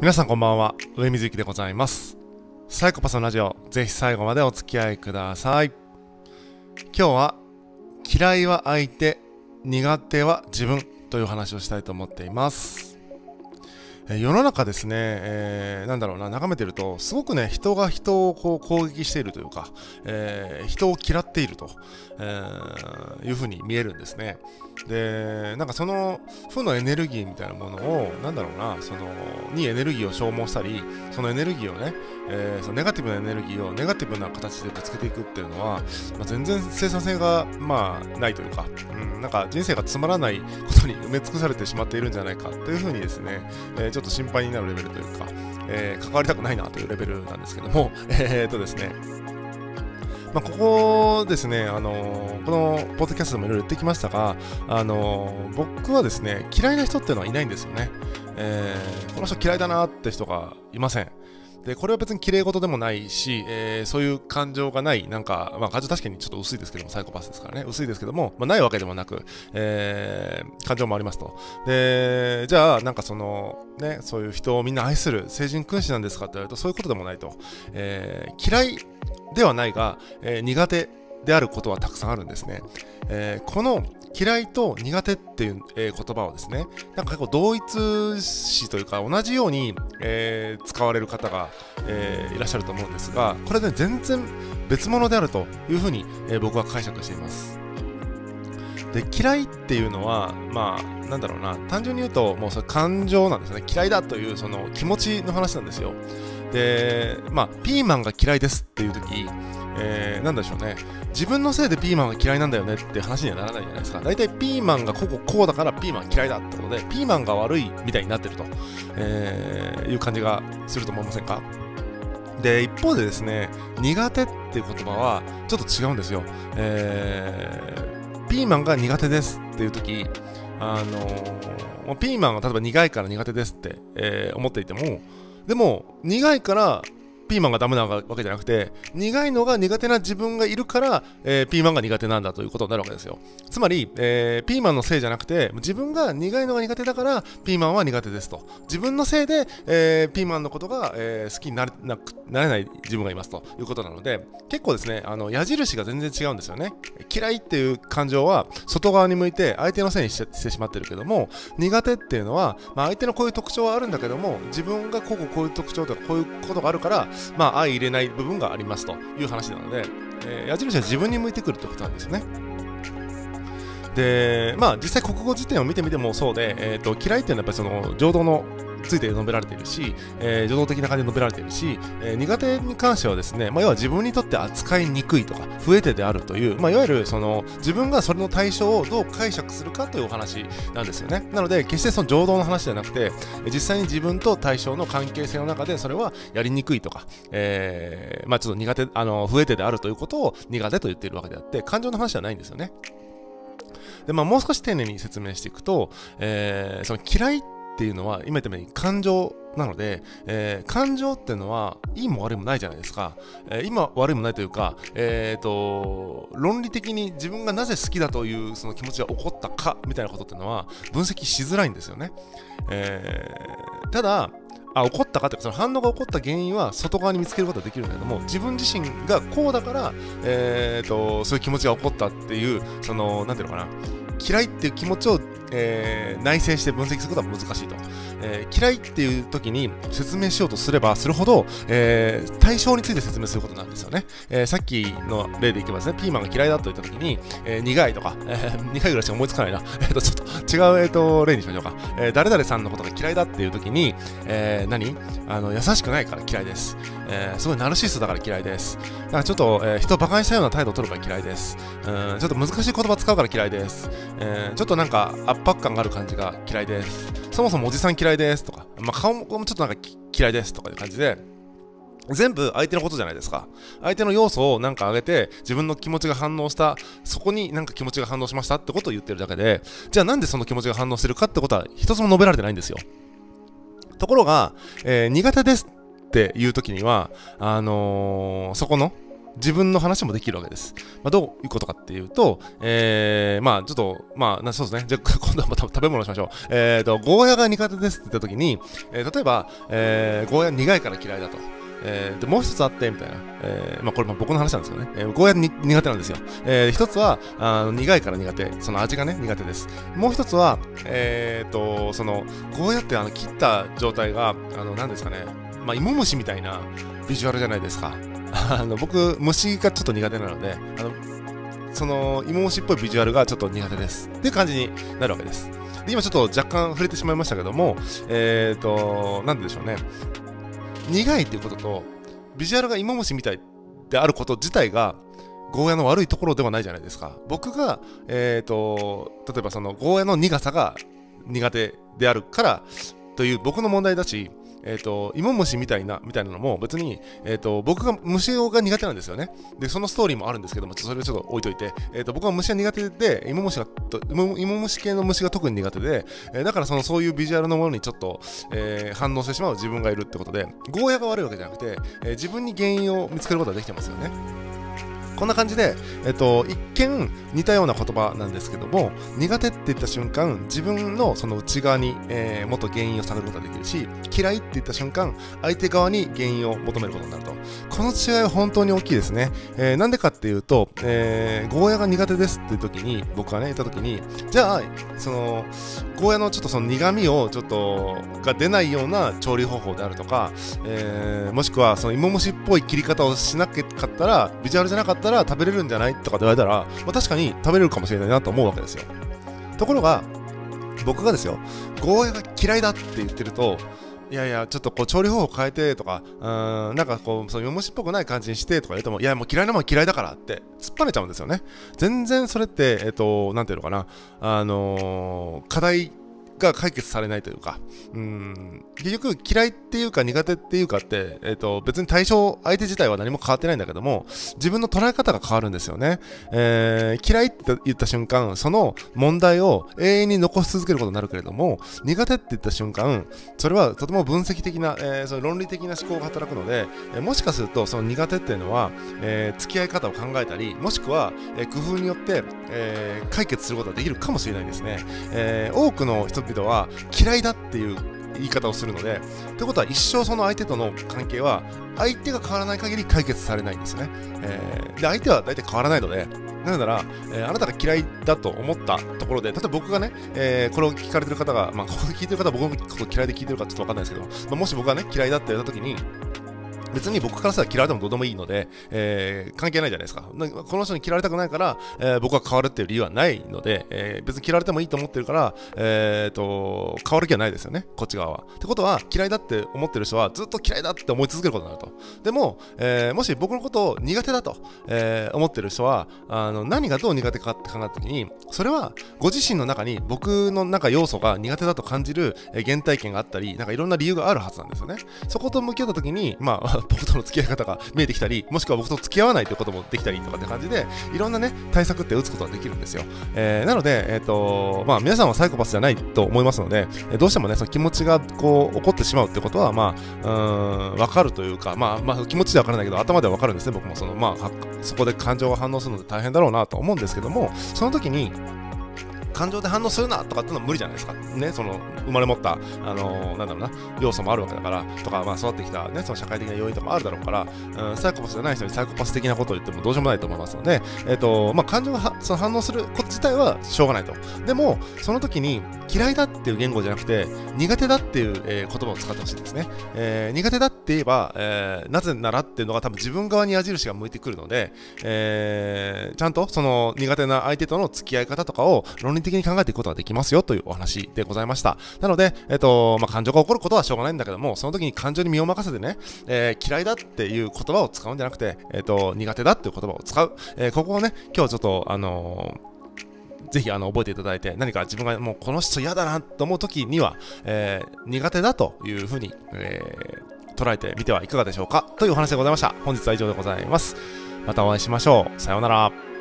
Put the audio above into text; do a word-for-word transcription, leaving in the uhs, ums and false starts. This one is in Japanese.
皆さんこんばんは、上水幸でございます。サイコパスのラジオ、ぜひ最後までお付き合いください。今日は嫌いは相手、苦手は自分という話をしたいと思っています。えー、世の中ですね、えー、なんだろうな、眺めてるとすごくね、人が人をこう攻撃しているというか、えー、人を嫌っていると、えー、いうふうに見えるんですね。で、なんかその負のエネルギーみたいなものを、なんだろうな、そのにエネルギーを消耗したり、そのエネルギーをね、えー、そのネガティブなエネルギーをネガティブな形でぶつけていくっていうのは、まあ、全然生産性がまあないというか、うん、なんか人生がつまらないことに埋め尽くされてしまっているんじゃないかというふうにですね、えー、ちょっと心配になるレベルというか、えー、関わりたくないなというレベルなんですけども、えー、っとですね、まあ、ここですね、あのー、このポッドキャストでもいろいろ言ってきましたが、あのー、僕はですね、嫌いな人っていうのはいないんですよね。えー、この人嫌いだなって人がいません。で、これは別に綺麗事でもないし、えー、そういう感情がない、なんか、まあ感情確かにちょっと薄いですけども、サイコパスですからね、薄いですけども、まあ、ないわけでもなく、えー、感情もありますと。で、じゃあ、なんかその、ね、そういう人をみんな愛する聖人君子なんですかって言われると、そういうことでもないと。えー、嫌いではないが、えー、苦手であることはたくさんあるんですね。えー、この嫌いと苦手っていう、えー、言葉をですね、なんか結構同一詞というか同じように、えー、使われる方が、えー、いらっしゃると思うんですが、これで、ね、全然別物であるというふうに、えー、僕は解釈しています。で、嫌いっていうのは、まあ、なんだろうな、単純に言うと、もうそれ感情なんですね。嫌いだというその気持ちの話なんですよ。で、まあ、ピーマンが嫌いですっていう時、えー、なんでしょうね、自分のせいでピーマンが嫌いなんだよねって話にはならないじゃないですか。大体ピーマンがこここうだからピーマン嫌いだってことで、ピーマンが悪いみたいになってると、えー、いう感じがすると思いませんか？で、一方でですね、苦手っていう言葉はちょっと違うんですよ。えー、ピーマンが苦手ですっていう時、あのー、ピーマンが例えば苦いから苦手ですって、えー、思っていても、でも苦いからピーマンがダメなわけじゃなくて、苦いのが苦手な自分がいるから、えー、ピーマンが苦手なんだということになるわけですよ。つまり、えー、ピーマンのせいじゃなくて、自分が苦いのが苦手だからピーマンは苦手ですと。自分のせいで、えー、ピーマンのことが、えー、好きになれなくなれない自分がいますということなので、結構ですね、あの矢印が全然違うんですよね。嫌いっていう感情は外側に向いて相手のせいにしてしまってるけども、苦手っていうのは、まあ、相手のこういう特徴はあるんだけども、自分がこうこういう特徴とかこういうことがあるからまあ、相入れない部分がありますという話なので、えー、矢印は自分に向いてくるってことなんですよね。で、まあ、実際国語辞典を見てみてもそうで、えーと、嫌いっていうのはやっぱりその浄土のついて述べられているし、えー、助動的な感じで述べられているし、えー、苦手に関してはですね、まあ、要は自分にとって扱いにくいとか不得手であるという、まあ、いわゆるその自分がそれの対象をどう解釈するかというお話なんですよね。なので決してその情動の話じゃなくて、実際に自分と対象の関係性の中でそれはやりにくいとか、えー、まあちょっと苦手、あの不得手であるということを苦手と言っているわけであって、感情の話じゃないんですよね。で、まあ、もう少し丁寧に説明していくと、えー、その嫌いっていうのは今言ったように感情なので、えー、感情っていうのはいいも悪いもないじゃないですか。えー、今悪いもないというか、えーと、論理的に自分がなぜ好きだというその気持ちが起こったかみたいなことっていうのは分析しづらいんですよね。えー、ただあ、起こったかというか、その反応が起こった原因は外側に見つけることができるんだけども、自分自身がこうだから、えーと、そういう気持ちが起こったっていう、その、なんていうのかな、嫌いっていう気持ちを、えー、内省して分析することは難しいと。えー、嫌いっていう時に説明しようとすればするほど、えー、対象について説明することなんですよね。えー、さっきの例でいけばですね、ピーマンが嫌いだと言った時に、えー、苦いとか、えー、苦いぐらいしか思いつかないな。えーと、ちょっと違う、えーと、例にしましょうか。えー、誰々さんのことが嫌いだっていう時に、えー、何あの優しくないから嫌いです。えー、すごいナルシストだから嫌いです。だからちょっと、えー、人を馬鹿にしたような態度を取るから嫌いです。うん、ちょっと難しい言葉使うから嫌いです。えー、ちょっとなんか圧迫感がある感じが嫌いです。そもそもおじさん嫌いですとか、まあ、顔もちょっとなんか嫌いですとかいう感じで、全部相手のことじゃないですか。相手の要素をなんか上げて、自分の気持ちが反応した、そこになんか気持ちが反応しましたってことを言ってるだけで、じゃあなんでその気持ちが反応してるかってことは一つも述べられてないんですよ。ところが、えー、苦手ですっていう時には、あのー、そこの自分の話もできるわけです。まあ、どういうことかっていうと、えー、まあちょっと、まあ、そうですね。じゃあ今度はまた食べ物しましょう。えーと、ゴーヤが苦手ですって言った時に、えー、例えば、えー、ゴーヤ苦いから嫌いだと。えー、でもう一つあって、みたいな。えー、まあこれまあ僕の話なんですけどね。えー、ゴーヤに苦手なんですよ。えー、一つはあの苦いから苦手。その味がね、苦手です。もう一つは、えーと、その、ゴーヤってあの切った状態が、あの、何ですかね。まあ、芋虫みたいなビジュアルじゃないですか。あの、僕、虫がちょっと苦手なので、あの、その、芋虫っぽいビジュアルがちょっと苦手です。っていう感じになるわけです。で、今ちょっと若干触れてしまいましたけども、えーと、なんでしょうね。苦いっていうこととビジュアルが芋虫みたいであること自体がゴーヤの悪いところではないじゃないですか。僕が、えーと、例えばそのゴーヤの苦さが苦手であるからという僕の問題だし、えーと、芋虫みたいな、みたいなのも別に、えーと、僕が虫が苦手なんですよね。で、そのストーリーもあるんですけども、それをちょっと置いといて、えーと、僕は虫が苦手で、芋虫が、芋芋虫系の虫が特に苦手で、えー、だからその、そういうビジュアルのものにちょっと、えー、反応してしまう自分がいるってことで、ゴーヤが悪いわけじゃなくて、えー、自分に原因を見つけることができてますよね。こんな感じで、えっと、一見似たような言葉なんですけども、苦手って言った瞬間、自分のその内側に、えー、もっと原因を探ることができるし、嫌いって言った瞬間、相手側に原因を求めることになると。この違いは本当に大きいですね。えー、なんでかっていうと、えー、ゴーヤが苦手ですっていう時に、僕がね、言った時に、じゃあ、その、ゴーヤのちょっとその苦味をちょっと、が出ないような調理方法であるとか、えー、もしくはその芋虫っぽい切り方をしなかったら、ビジュアルじゃなかったら食べれるんじゃないとかって言われたら、まあ、確かに食べれるかもしれないなと思うわけですよ。ところが、僕がですよ、ゴーヤが嫌いだって言ってると、いやいや、ちょっとこう調理方法変えてとか、うーん、なんかこう、そう、芋虫っぽくない感じにしてとか言うとも、いや、もう嫌いなもん嫌いだからって突っぱねちゃうんですよね。全然それって、えっと、なんていうのかな、あのー、課題が解決されないというか、うーん、結局嫌いっていうか苦手っていうかって、えっと、別に対象、相手自体は何も変わってないんだけども、自分の捉え方が変わるんですよね。えー、嫌いって言った瞬間、その問題を永遠に残し続けることになるけれども、苦手って言った瞬間、それはとても分析的な、えー、その論理的な思考が働くので、えー、もしかするとその苦手っていうのは、えー、付き合い方を考えたり、もしくは、えー、工夫によって、えー、解決することができるかもしれないんですね。えー、多くの人々は嫌いだっていう言い方をするので、ということは一生その相手との関係は相手が変わらない限り解決されないんですね。えー、で相手は大体変わらないので、なぜなら、えー、あなたが嫌いだと思ったところで、例えば僕がね、えー、これを聞かれてる方が、まあ、これ聞いてる方は僕のこと嫌いで聞いてるかちょっとわかんないですけど、まあ、もし僕がね、嫌いだって言った時に、別に僕からしたら嫌われてもどうでもいいので、えー、関係ないじゃないですか。この人に嫌われたくないから、えー、僕は変わるっていう理由はないので、えー、別に嫌われてもいいと思ってるから、えーと、変わる気はないですよね、こっち側は。ってことは、嫌いだって思ってる人はずっと嫌いだって思い続けることになると。でも、えー、もし僕のことを苦手だと、えー、思ってる人は、あの何がどう苦手かって考えたときに、それはご自身の中に僕の中要素が苦手だと感じる、えー、原体験があったり、なんかいろんな理由があるはずなんですよね。そこと向き合ったときに、まあ、僕との付き合い方が見えてきたり、もしくは僕と付き合わないということもできたりとかって感じで、いろんなね、対策って打つことができるんですよ。えー、なので、えっと、まあ、皆さんはサイコパスじゃないと思いますので、どうしてもね、その気持ちがこう、起こってしまうってことは、まあ、うーん、わかるというか、まあ、まあ、気持ちではわからないけど、頭ではわかるんですね、僕も。その、まあ、そこで感情が反応するので大変だろうなと思うんですけども、その時に、感情で反応するなとかっていうのは無理じゃないですか。ね、その生まれ持った、あのー、なんだろうな、要素もあるわけだから、とか、まあ育ってきたね、その社会的な要因とかあるだろうから、うん、サイコパスじゃない人にサイコパス的なことを言ってもどうしようもないと思いますので、えっと、まあ感情がはその反応すること自体はしょうがないと。でも、その時に嫌いだっていう言語じゃなくて、苦手だっていう、えー、言葉を使ってほしいんですね。えー、苦手だって言えば、えー、なぜならっていうのが多分自分側に矢印が向いてくるので、えー、ちゃんとその苦手な相手との付き合い方とかを論理的に考えていくことができますよというお話でございました。なので、えっと、まあ、感情が起こることはしょうがないんだけども、その時に感情に身を任せてね、えー、嫌いだっていう言葉を使うんじゃなくて、えっと、苦手だっていう言葉を使う。えー、ここをね、今日ちょっと、あのー、ぜひあの覚えていただいて、何か自分がもうこの人嫌だなと思う時には、えー、苦手だというふうに、えー、捉えてみてはいかがでしょうかというお話でございました。本日は以上でございます。またお会いしましょう。さようなら。